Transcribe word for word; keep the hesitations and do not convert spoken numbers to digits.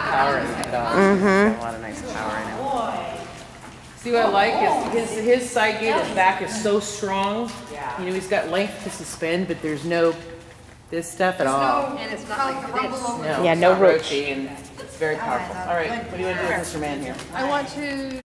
power in that dog. Mm-hmm. Got a lot of nice power in him. See what I like is his his side gate, his back is so strong. You know, he's got length to suspend, but there's no this stuff at all. And it's not like this. No, Yeah, it's no not roach. roachy, and it's very powerful. All right, what do you want to do with Mister Man here? I want to